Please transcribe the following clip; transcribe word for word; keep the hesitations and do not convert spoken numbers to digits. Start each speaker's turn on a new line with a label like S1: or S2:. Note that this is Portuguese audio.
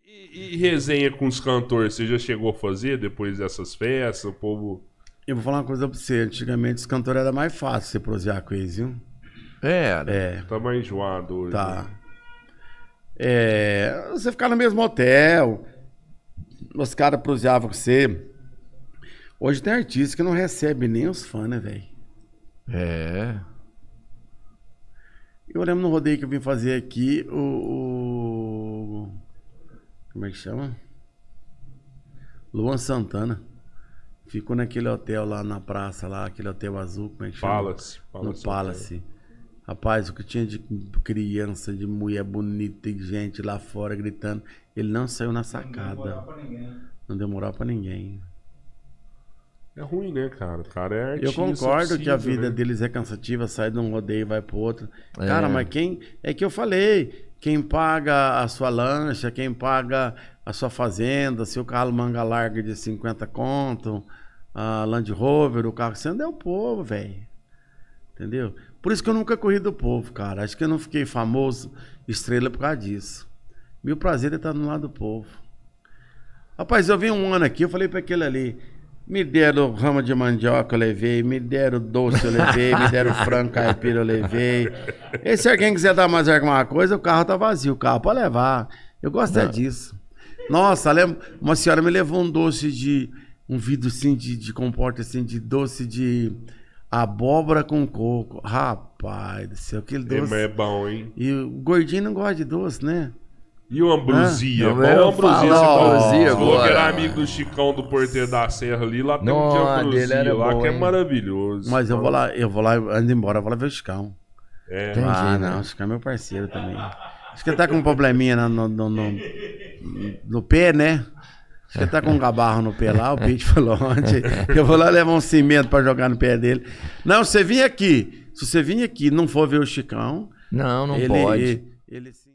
S1: E, e resenha com os cantores, você já chegou a fazer depois dessas festas? O povo...
S2: Eu vou falar uma coisa pra você. Antigamente os cantores era mais fácil você prosear com eles, viu?
S3: É,
S2: É.
S1: Tá mais enjoado hoje.
S2: Tá.
S1: Né?
S2: É, você ficar no mesmo hotel, os caras proseavam com você. Hoje tem artista que não recebe nem os fãs, né, velho?
S3: É.
S2: Eu lembro no rodeio que eu vim fazer aqui, o, o... Como é que chama? Luan Santana. Ficou naquele hotel lá na praça, lá, aquele hotel azul, como é que chama?
S1: Palace. Palace
S2: No Palace. Rapaz, o que tinha de criança, de mulher bonita e gente lá fora gritando, ele não saiu na sacada. Não demorava pra ninguém. Não demorava pra ninguém.
S1: É ruim, né, cara? O cara é artista.
S2: Eu concordo
S1: precisa,
S2: que a vida
S1: né?
S2: deles é cansativa, sai de um rodeio e vai pro outro.
S3: É.
S2: Cara, mas quem... É que eu falei, quem paga a sua lancha, quem paga a sua fazenda, seu carro manga larga de cinquenta conto, a Land Rover, o carro que você anda é o povo, velho. Entendeu? Por isso que eu nunca corri do povo, cara. Acho que eu não fiquei famoso, estrela por causa disso. Meu prazer é estar do lado do povo. Rapaz, eu vim um ano aqui, eu falei pra aquele ali... Me deram rama de mandioca, eu levei. Me deram doce, eu levei. Me deram frango caipira, eu levei. E se alguém quiser dar mais alguma coisa, o carro tá vazio. O carro pode levar. Eu gosto é disso. Nossa, lembro, uma senhora me levou um doce de... Um vidro assim de, de comporta assim de doce de abóbora com coco. Rapaz do céu, aquele
S1: É,
S2: doce.
S1: mas é bom, hein?
S2: E o gordinho não gosta de doce, né?
S1: E o Ambrosia?
S3: Ah,
S1: Bom,
S3: eu
S1: Ambrosia,
S3: falo,
S1: você
S3: Ambrosia
S1: falou, falou que era
S3: agora.
S1: amigo do Chicão do Porteiro da Serra ali, lá tem um
S3: Nossa,
S1: de
S3: dele
S1: Ambrosia
S3: era
S1: lá
S3: bom,
S1: que é
S3: hein?
S1: maravilhoso.
S2: Mas eu vou lá, eu vou lá, antes de ir embora, eu vou lá ver o Chicão.
S1: É.
S3: Entendi,
S2: Ah,
S3: né?
S2: não, o Chicão é meu parceiro também. Acho que ele tá com um probleminha no, no, no, no, no pé, né? Acho que ele tá com um gabarro no pé lá, o Pete falou ontem. Eu vou lá levar um cimento pra jogar no pé dele. Não, se você vir aqui, se você vir aqui e não for ver o Chicão...
S3: Não, não
S2: ele,
S3: pode.
S2: Ele, ele, ele